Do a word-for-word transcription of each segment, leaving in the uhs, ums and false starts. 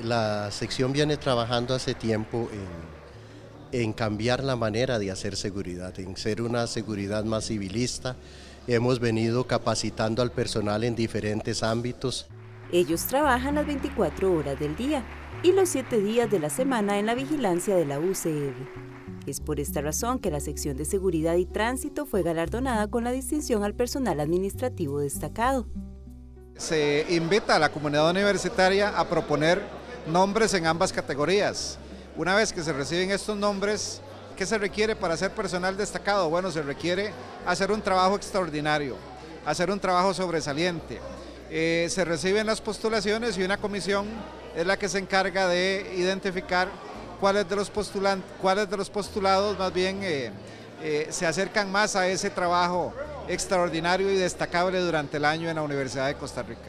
La sección viene trabajando hace tiempo en, en cambiar la manera de hacer seguridad, en ser una seguridad más civilista. Hemos venido capacitando al personal en diferentes ámbitos. Ellos trabajan las veinticuatro horas del día y los siete días de la semana en la vigilancia de la U C R. Es por esta razón que la sección de Seguridad y Tránsito fue galardonada con la distinción al personal administrativo destacado. Se invita a la comunidad universitaria a proponer nombres en ambas categorías. Una vez que se reciben estos nombres, ¿qué se requiere para ser personal destacado? Bueno, se requiere hacer un trabajo extraordinario, hacer un trabajo sobresaliente. Eh, se reciben las postulaciones y una comisión es la que se encarga de identificar cuáles de los postulantes, cuáles de los postulados más bien eh, eh, se acercan más a ese trabajo extraordinario y destacable durante el año en la Universidad de Costa Rica.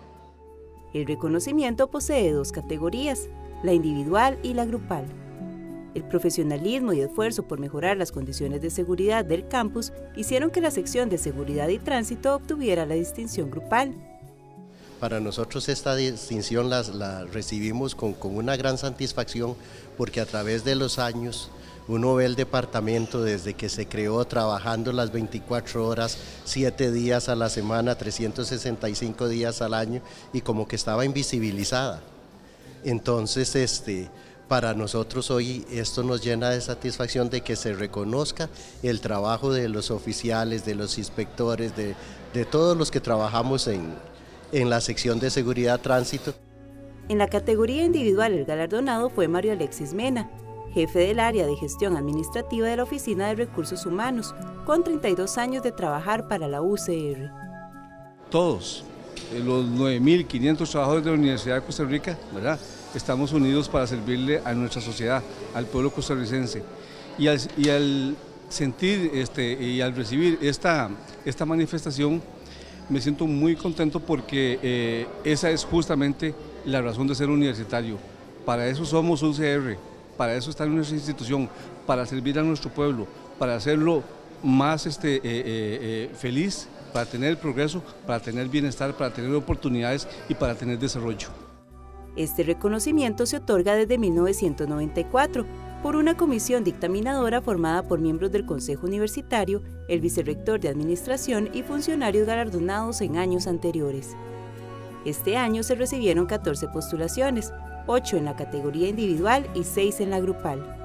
El reconocimiento posee dos categorías, la individual y la grupal. El profesionalismo y esfuerzo por mejorar las condiciones de seguridad del campus hicieron que la sección de Seguridad y Tránsito obtuviera la distinción grupal. Para nosotros esta distinción la, la recibimos con, con una gran satisfacción porque a través de los años uno ve el departamento desde que se creó trabajando las veinticuatro horas, siete días a la semana, trescientos sesenta y cinco días al año y como que estaba invisibilizada. Entonces, este, para nosotros hoy esto nos llena de satisfacción de que se reconozca el trabajo de los oficiales, de los inspectores, de, de todos los que trabajamos en, en la sección de Seguridad Tránsito. En la categoría individual el galardonado fue Mario Alexis Mena, jefe del área de gestión administrativa de la Oficina de Recursos Humanos, con treinta y dos años de trabajar para la U C R. Todos, los nueve mil quinientos trabajadores de la Universidad de Costa Rica, ¿verdad?, estamos unidos para servirle a nuestra sociedad, al pueblo costarricense. Y al, y al sentir este, y al recibir esta, esta manifestación, me siento muy contento porque eh, esa es justamente la razón de ser universitario. Para eso somos U C R, para eso está nuestra institución, para servir a nuestro pueblo, para hacerlo más este, eh, eh, eh, feliz, para tener progreso, para tener bienestar, para tener oportunidades y para tener desarrollo. Este reconocimiento se otorga desde mil novecientos noventa y cuatro por una comisión dictaminadora formada por miembros del Consejo Universitario, el vicerrector de Administración y funcionarios galardonados en años anteriores. Este año se recibieron catorce postulaciones, ocho en la categoría individual y seis en la grupal.